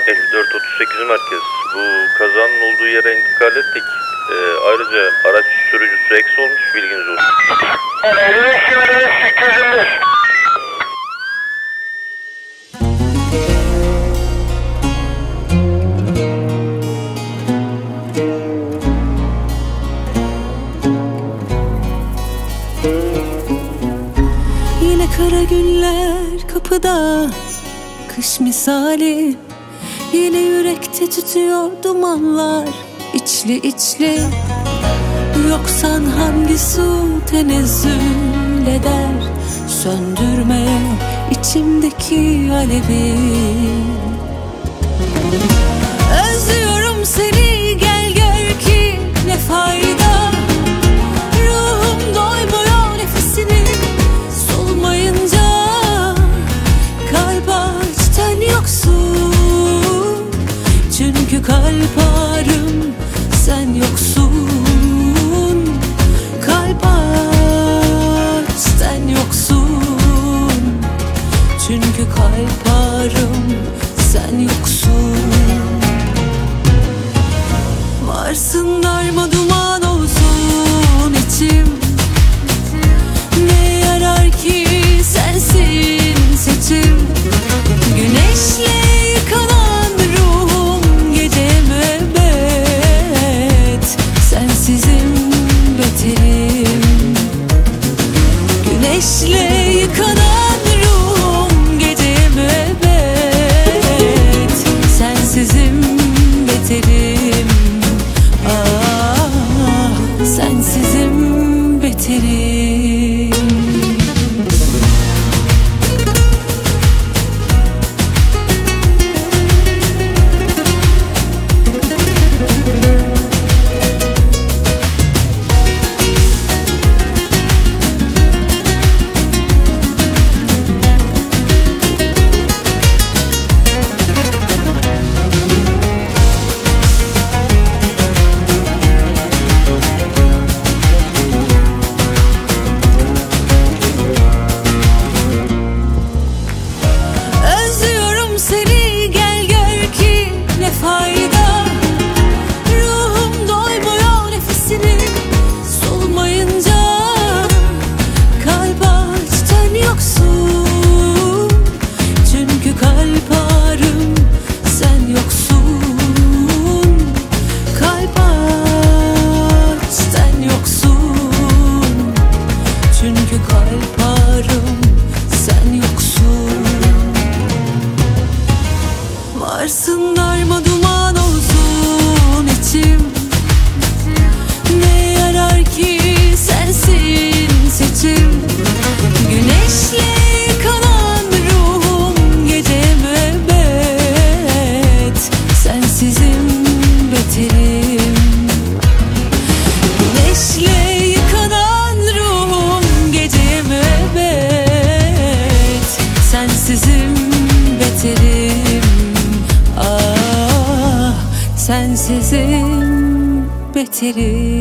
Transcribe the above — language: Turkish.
5438 merkez. Bu kazanın olduğu yere intikal ettik. Ayrıca araç sürücüsü eks olmuş, bilginiz olsun. 55-825. Yine kara günler kapıda, kış misali. Yine yürekte tütüyor dumanlar, içli içli. Yoksan hangi su tenezzül eder söndürmeye içimdeki alevi? Özlüyorum seni, gel gör ki ne fayda. Ruhum doymuyor nefesini solmayınca. Kalp aç ten yoksun, çünkü kalp ağrım sen yoksun. Kalp aç sen yoksun, çünkü kalp ağrım sen yoksun. Varsın darma duman olsun içim, ne yarar ki sensin seçim. Güneşle yıkanan ruhum gece müebbet, sensizim beterim. Güneşle yıkanan ruhum gece müebbet, sensizim beterim. Ah, sensizim beterim. Özlüyorum seni, gel gör ki ne fayda. Ruhum doymuyor nefesini solmayınca. Kalp aç ten yoksun, çünkü kalp ağrım sen yoksun. Kalp aç ten yoksun, çünkü kalp ağrım sen yoksun. Varsın darma duman olsun içim, ne yarar ki sensin seçim. Güneşle yıkanan ruhum gece müebbet, sensizim beterim. Güneşle yıkanan ruhum gece müebbet, sensizim beterim. Ah, sensizim beterim.